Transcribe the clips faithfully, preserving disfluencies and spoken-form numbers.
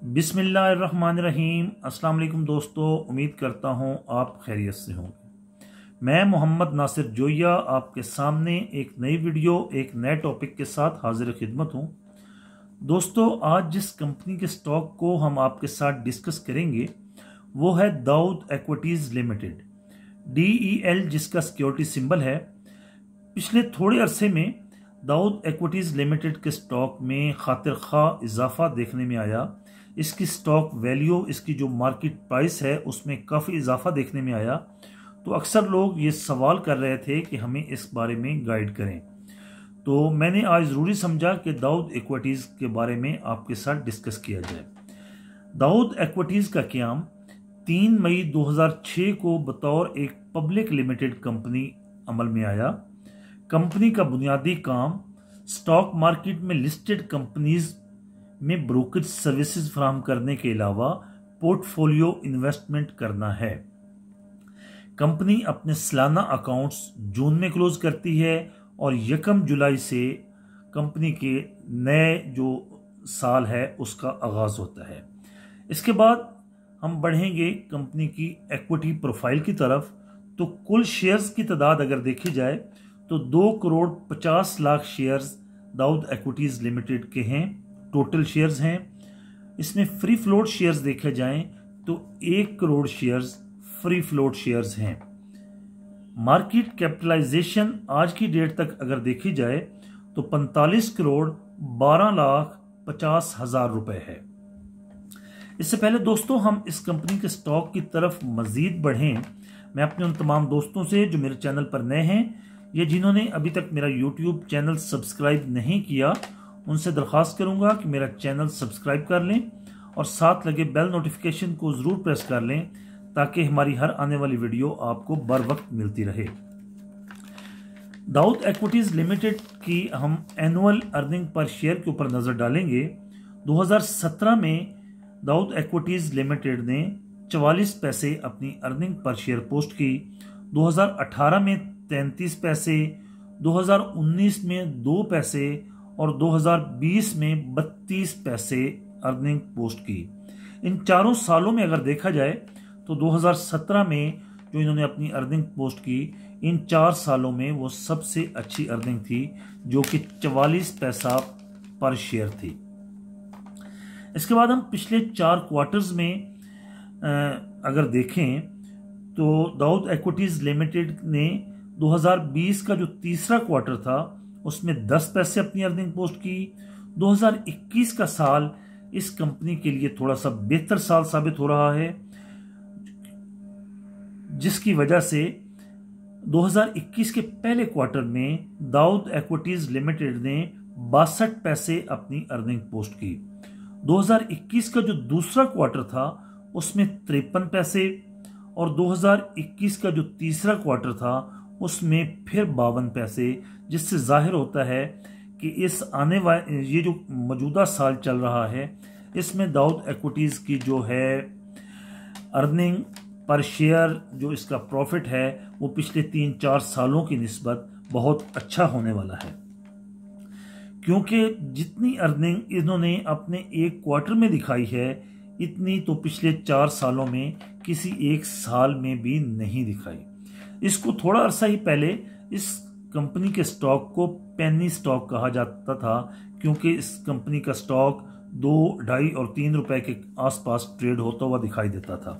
बिस्मिल्लाहिर्रहमानिर्रहीम। अस्सलाम वालेकुम दोस्तों, उम्मीद करता हूँ आप खैरियत से होंगे। मैं मोहम्मद नासिर जोया आपके सामने एक नई वीडियो एक नए टॉपिक के साथ हाजिर खिदमत हूँ। दोस्तों, आज जिस कंपनी के स्टॉक को हम आपके साथ डिस्कस करेंगे वो है Dawood Equities Limited, D E L जिसका सिक्योरिटी सिंबल है। पिछले थोड़े अरसे में दाऊद इक्विटीज़ लिमिटेड के स्टॉक में खातिर खा इजाफा देखने में आया। इसकी स्टॉक वैल्यू, इसकी जो मार्केट प्राइस है उसमें काफ़ी इजाफा देखने में आया। तो अक्सर लोग ये सवाल कर रहे थे कि हमें इस बारे में गाइड करें, तो मैंने आज ज़रूरी समझा कि दाऊद इक्विटीज़ के बारे में आपके साथ डिस्कस किया जाए। दाऊद इक्विटीज़ का क़याम तीन मई दो हज़ार छह को बतौर एक पब्लिक लिमिटेड कंपनी अमल में आया। कंपनी का बुनियादी काम स्टॉक मार्केट में लिस्टेड कंपनीज में ब्रोकरेज सर्विसेज फराहम करने के अलावा पोर्टफोलियो इन्वेस्टमेंट करना है। कंपनी अपने सालाना अकाउंट्स जून में क्लोज करती है और यकम जुलाई से कंपनी के नए जो साल है उसका आगाज होता है। इसके बाद हम बढ़ेंगे कंपनी की इक्विटी प्रोफाइल की तरफ। तो कुल शेयर्स की तादाद अगर देखी जाए तो दो करोड़ पचास lakh shares Dawood Equities Limited के हैं, टोटल शेयर्स हैं। इसमें फ्री फ्लोट शेयर्स देखे जाएं तो एक crore shares free float shares हैं। मार्केट कैपिटलाइजेशन आज की डेट तक अगर देखी जाए तो पैंतालीस करोड़ बारह लाख पचास हजार रुपए है। इससे पहले दोस्तों हम इस कंपनी के स्टॉक की तरफ मजीद बढ़ें, मैं अपने उन तमाम दोस्तों से जो मेरे चैनल पर नए हैं या जिन्होंने अभी तक मेरा यूट्यूब चैनल सब्सक्राइब नहीं किया, उनसे दरख्वास्त करूंगा कि मेरा चैनल सब्सक्राइब कर लें और साथ लगे बेल नोटिफिकेशन को ज़रूर प्रेस कर लें ताकि हमारी हर आने वाली वीडियो आपको बर वक्त मिलती रहे। दाऊद इक्विटीज़ लिमिटेड की हम एनुअल अर्निंग पर शेयर के ऊपर नज़र डालेंगे। दो हज़ार सत्रह में दाऊद इक्विटीज़ लिमिटेड ने चवालीस पैसे अपनी अर्निंग पर शेयर पोस्ट की, दो हज़ार अठारह में तैंतीस पैसे, दो हज़ार उन्नीस में दो पैसे और दो हज़ार बीस में बत्तीस पैसे अर्निंग पोस्ट की। इन चारों सालों में अगर देखा जाए तो दो हज़ार सत्रह में जो इन्होंने अपनी अर्निंग पोस्ट की, इन चार सालों में वो सबसे अच्छी अर्निंग थी जो कि चवालीस पैसा पर शेयर थी। इसके बाद हम पिछले चार क्वार्टर्स में अगर देखें तो दाऊद इक्विटीज़ लिमिटेड ने दो हज़ार बीस का जो तीसरा क्वार्टर था उसमें दस पैसे अपनी अर्निंग पोस्ट की। दो हज़ार इक्कीस का साल इस कंपनी के लिए थोड़ा सा बेहतर साल साबित हो रहा है, जिसकी वजह से दो हज़ार इक्कीस के पहले क्वार्टर में दाऊद इक्विटीज़ लिमिटेड ने बासठ पैसे अपनी अर्निंग पोस्ट की। दो हज़ार इक्कीस का जो दूसरा क्वार्टर था उसमें तिरपन पैसे और दो हज़ार इक्कीस का जो तीसरा क्वार्टर था उसमें फिर बावन पैसे, जिससे जाहिर होता है कि इस आने वाले ये जो मौजूदा साल चल रहा है इसमें दाऊद इक्विटीज़ की जो है अर्निंग पर शेयर, जो इसका प्रॉफिट है वो पिछले तीन चार सालों की निस्बत बहुत अच्छा होने वाला है, क्योंकि जितनी अर्निंग इन्होंने अपने एक क्वार्टर में दिखाई है इतनी तो पिछले चार सालों में किसी एक साल में भी नहीं दिखाई। इसको थोड़ा अरसा ही पहले इस कंपनी के स्टॉक को पेनी स्टॉक कहा जाता था, क्योंकि इस कंपनी का स्टॉक दो ढाई और तीन रुपए के आसपास ट्रेड होता हुआ दिखाई देता था।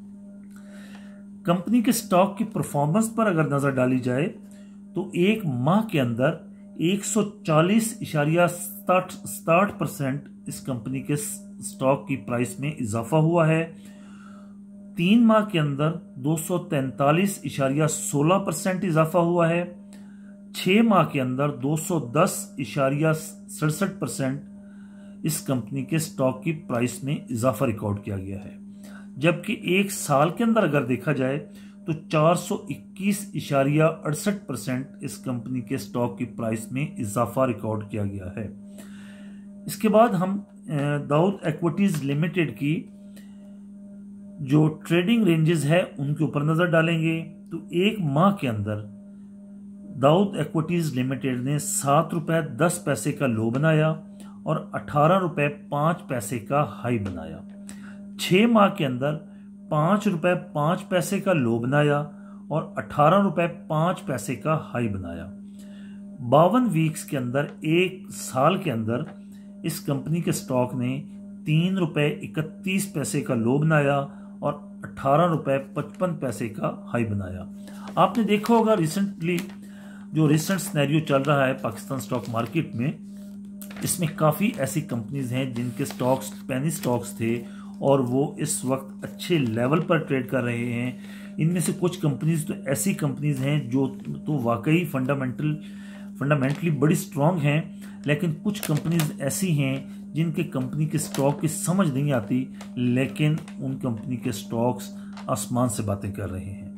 कंपनी के स्टॉक की परफॉर्मेंस पर अगर नजर डाली जाए तो एक माह के अंदर एक सौ चालीस इशारिया साठ परसेंट इस कंपनी के स्टॉक की प्राइस में इजाफा हुआ है। तीन माह के अंदर दो सौ तैंतालीस इशारिया सोलह परसेंट इजाफा हुआ है। छह माह के अंदर दो सौ दस इशारिया सड़सठ परसेंट इस कंपनी के स्टॉक की प्राइस में इजाफा रिकॉर्ड किया गया है, जबकि एक साल के अंदर अगर देखा जाए तो चार सौ इक्कीस इशारिया अड़सठ परसेंट इस कंपनी के स्टॉक की प्राइस में इजाफा रिकॉर्ड किया गया है। इसके बाद हम दाऊद इक्विटीज़ लिमिटेड की जो ट्रेडिंग रेंजेस है उनके ऊपर नजर डालेंगे। तो एक माह के अंदर दाऊद इक्विटीज़ लिमिटेड ने सात रुपए दस पैसे का लो बनाया और अठारह रुपए पाँच पैसे का हाई बनाया। छः माह के अंदर पाँच रुपए पाँच पैसे का लो बनाया और अठारह रुपए पाँच पैसे का हाई बनाया। बावन वीक्स के अंदर, एक साल के अंदर, इस कंपनी के स्टॉक ने तीन रुपए इकतीस पैसे का लो बनाया और अठारह रुपए पचपन पैसे का हाई बनाया। आपने देखा होगा रिसेंटली जो रिसेंट सिनेरियो चल रहा है पाकिस्तान स्टॉक मार्केट में, इसमें काफ़ी ऐसी कंपनीज हैं जिनके स्टॉक्स पेनी स्टॉक्स थे और वो इस वक्त अच्छे लेवल पर ट्रेड कर रहे हैं। इनमें से कुछ कंपनीज तो ऐसी कंपनीज हैं जो तो वाकई फंडामेंटल फंडामेंटली बड़ी स्ट्रांग हैं, लेकिन कुछ कंपनीज ऐसी हैं जिनके कंपनी के स्टॉक की समझ नहीं आती, लेकिन उन कंपनी के स्टॉक्स आसमान से बातें कर रहे हैं।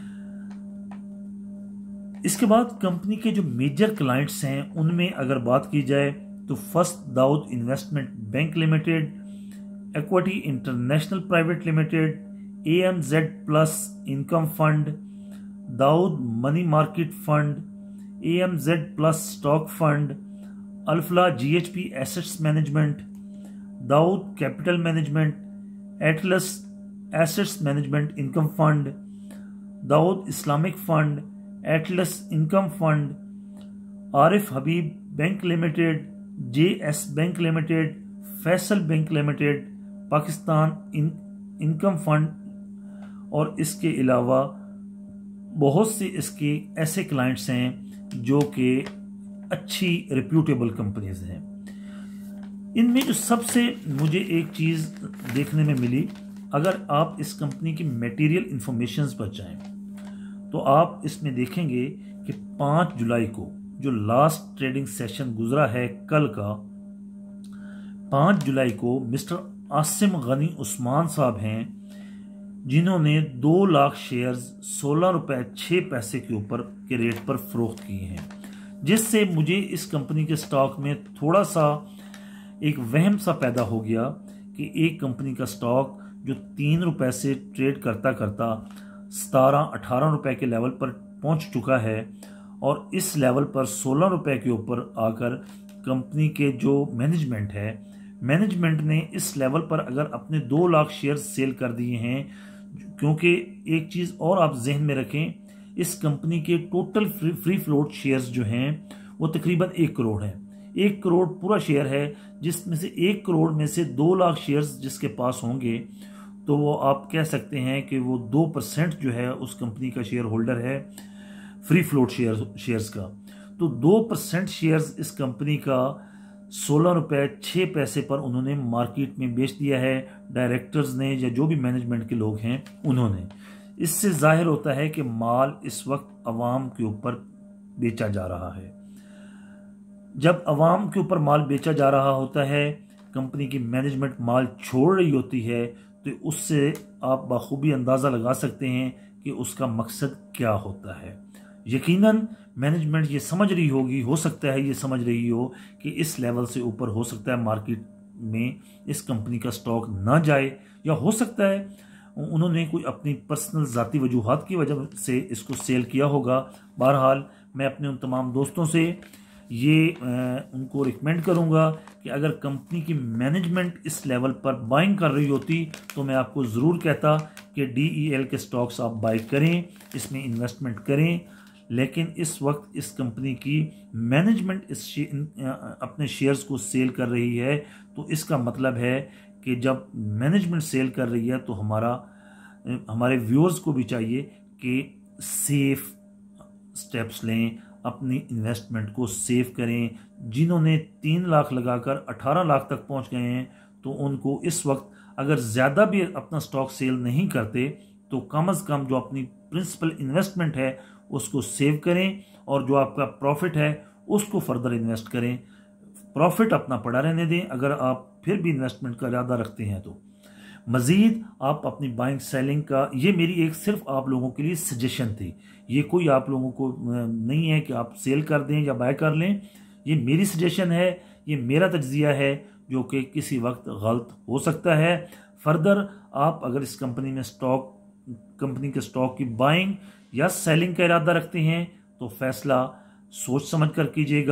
इसके बाद कंपनी के जो मेजर क्लाइंट्स हैं उनमें अगर बात की जाए तो First Dawood Investment Bank Limited, Equity International Private Limited, A M Z Plus Income Fund, Dawood Money Market Fund, A M Z Plus Stock Fund, Alfalah G H P Assets Management, Dawood Capital Management, Atlas Assets Management Income Fund, Dawood Islamic Fund, Atlas Income Fund, Arif Habib Bank Limited, J S Bank Limited, Faisal Bank Limited, Pakistan in, income fund और इसके अलावा बहुत से इसके ऐसे clients हैं जो कि अच्छी रिप्यूटेबल कंपनीज हैं। इनमें जो सबसे मुझे एक चीज़ देखने में मिली, अगर आप इस कंपनी की मटेरियल इंफॉर्मेशंस पर जाएं तो आप इसमें देखेंगे कि पाँच जुलाई को जो लास्ट ट्रेडिंग सेशन गुजरा है कल का, पाँच जुलाई को मिस्टर आसिम गनी उस्मान साहब हैं जिन्होंने दो लाख शेयर्स सोलह रुपए छः पैसे के ऊपर के रेट पर फरोख्त किए हैं, जिससे मुझे इस कंपनी के स्टॉक में थोड़ा सा एक वहम सा पैदा हो गया कि एक कंपनी का स्टॉक जो तीन रुपए से ट्रेड करता करता सतारह अठारह रुपए के लेवल पर पहुंच चुका है और इस लेवल पर सोलह रुपए के ऊपर आकर कंपनी के जो मैनेजमेंट है, मैनेजमेंट ने इस लेवल पर अगर अपने दो लाख शेयर सेल कर दिए हैं, क्योंकि एक चीज़ और आप जहन में रखें, इस कंपनी के total free, free float shares जो हैं वो तकरीबन एक करोड़ हैं। एक करोड़ पूरा शेयर है, जिसमें से एक करोड़ में से दो लाख शेयर्स जिसके पास होंगे तो वो आप कह सकते हैं कि वो दो परसेंट जो है उस कंपनी का शेयर होल्डर है फ्री फ्लोट शेयर शेयर्स का। तो दो परसेंट शेयर्स इस कंपनी का सोलह रुपये छः पैसे पर उन्होंने मार्केट में बेच दिया है, डायरेक्टर्स ने या जो भी मैनेजमेंट के लोग हैं उन्होंने। इससे जाहिर होता है कि माल इस वक्त अवाम के ऊपर बेचा जा रहा है। जब अवाम के ऊपर माल बेचा जा रहा होता है, कंपनी की मैनेजमेंट माल छोड़ रही होती है, तो उससे आप बखूबी अंदाज़ा लगा सकते हैं कि उसका मकसद क्या होता है। यकीनन मैनेजमेंट ये समझ रही होगी, हो सकता है ये समझ रही हो कि इस लेवल से ऊपर हो सकता है मार्केट में इस कंपनी का स्टॉक ना जाए, या हो सकता है उन्होंने कोई अपनी पर्सनल ज़ाती वजूहात की वजह से इसको सेल किया होगा। बहरहाल मैं अपने उन तमाम दोस्तों से ये आ, उनको रिकमेंड करूंगा कि अगर कंपनी की मैनेजमेंट इस लेवल पर बाइंग कर रही होती तो मैं आपको ज़रूर कहता कि डी ई एल के स्टॉक्स आप बाई करें, इसमें इन्वेस्टमेंट करें। लेकिन इस वक्त इस कंपनी की मैनेजमेंट इस शे, अपने शेयर्स को सेल कर रही है, तो इसका मतलब है कि जब मैनेजमेंट सेल कर रही है तो हमारा हमारे व्यूअर्स को भी चाहिए कि सेफ स्टेप्स लें, अपनी इन्वेस्टमेंट को सेव करें। जिन्होंने तीन लाख लगाकर अठारह लाख तक पहुंच गए हैं तो उनको इस वक्त अगर ज़्यादा भी अपना स्टॉक सेल नहीं करते तो कम अज़ कम जो अपनी प्रिंसिपल इन्वेस्टमेंट है उसको सेव करें और जो आपका प्रॉफिट है उसको फर्दर इन्वेस्ट करें। प्रॉफिट अपना पड़ा रहने दें अगर आप फिर भी इन्वेस्टमेंट का इरादा रखते हैं तो। मज़ीद आप अपनी बाइंग सेलिंग का, ये मेरी एक सिर्फ आप लोगों के लिए सजेशन थी, ये कोई आप लोगों को नहीं है कि आप सेल कर दें या बाय कर लें। ये मेरी सजेशन है, ये मेरा तज्जिया है जो कि किसी वक्त गलत हो सकता है। फर्दर आप अगर इस कंपनी में स्टॉक कंपनी के स्टॉक की बाइंग या सेलिंग का इरादा रखते हैं तो फैसला सोच समझ कर कीजिएगा।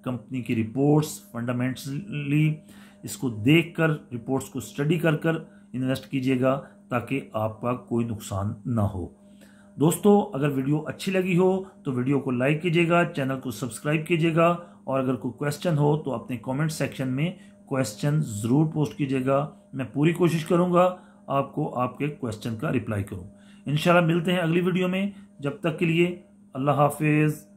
कंपनी की रिपोर्ट्स फंडामेंटली इसको देखकर, रिपोर्ट्स को स्टडी कर कर इन्वेस्ट कीजिएगा ताकि आपका कोई नुकसान ना हो। दोस्तों, अगर वीडियो अच्छी लगी हो तो वीडियो को लाइक कीजिएगा, चैनल को सब्सक्राइब कीजिएगा, और अगर कोई क्वेश्चन हो तो अपने कमेंट सेक्शन में क्वेश्चन ज़रूर पोस्ट कीजिएगा। मैं पूरी कोशिश करूंगा आपको आपके क्वेश्चन का रिप्लाई करूं। इंशाल्लाह मिलते हैं अगली वीडियो में। जब तक के लिए अल्लाह हाफिज़।